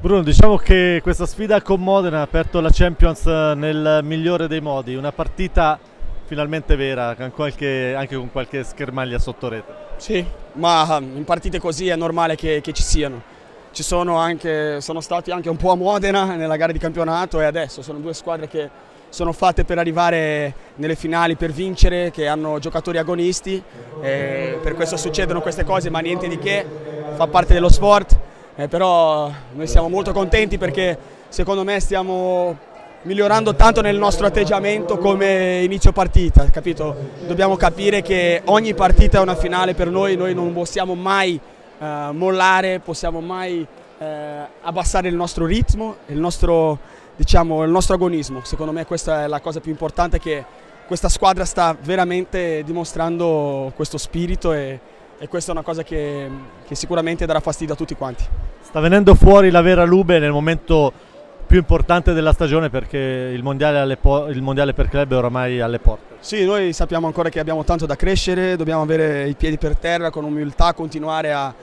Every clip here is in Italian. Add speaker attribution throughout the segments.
Speaker 1: Bruno, diciamo che questa sfida con Modena ha aperto la Champions nel migliore dei modi, una partita finalmente vera, anche con qualche schermaglia sotto rete.
Speaker 2: Sì, ma in partite così è normale che ci siano. Sono stati anche un po' a Modena nella gara di campionato e adesso sono due squadre che sono fatte per arrivare nelle finali, per vincere, che hanno giocatori agonisti, per questo succedono queste cose, ma niente di che, fa parte dello sport. Però noi siamo molto contenti perché secondo me stiamo migliorando tanto nel nostro atteggiamento come inizio partita, capito? Dobbiamo capire che ogni partita è una finale per noi non possiamo mai mollare, possiamo mai abbassare il nostro ritmo, il nostro agonismo. Secondo me questa è la cosa più importante, che questa squadra sta veramente dimostrando questo spirito e questa è una cosa che sicuramente darà fastidio a tutti quanti.
Speaker 1: Sta venendo fuori la vera Lube nel momento più importante della stagione, perché il mondiale per club è oramai alle porte.
Speaker 2: Sì, noi sappiamo ancora che abbiamo tanto da crescere, dobbiamo avere i piedi per terra, con umiltà continuare a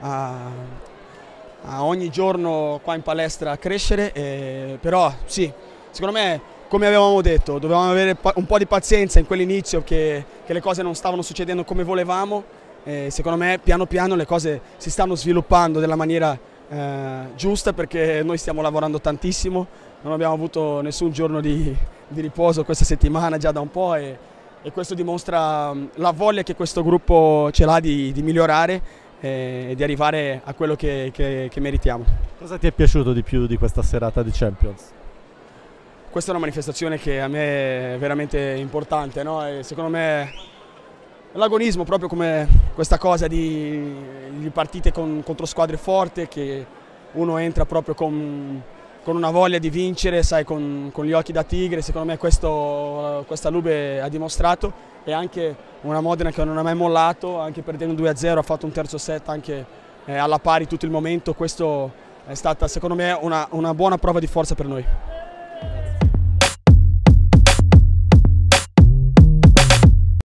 Speaker 2: ogni giorno qua in palestra a crescere, però sì, secondo me, come avevamo detto, dovevamo avere un po' di pazienza in quell'inizio, che le cose non stavano succedendo come volevamo. Secondo me piano piano le cose si stanno sviluppando nella maniera giusta, perché noi stiamo lavorando tantissimo, non abbiamo avuto nessun giorno di riposo questa settimana già da un po' e questo dimostra la voglia che questo gruppo ce l'ha di migliorare e di arrivare a quello che meritiamo.
Speaker 1: Cosa ti è piaciuto di più di questa serata di Champions?
Speaker 2: Questa è una manifestazione che a me è veramente importante, no? E secondo me l'agonismo, proprio come questa cosa di partite contro squadre forti, che uno entra proprio con una voglia di vincere, sai, con gli occhi da tigre. Secondo me questa Lube ha dimostrato, e anche una Modena che non ha mai mollato, anche perdendo 2-0 ha fatto un terzo set anche alla pari tutto il momento. Questo è stata secondo me una buona prova di forza per noi.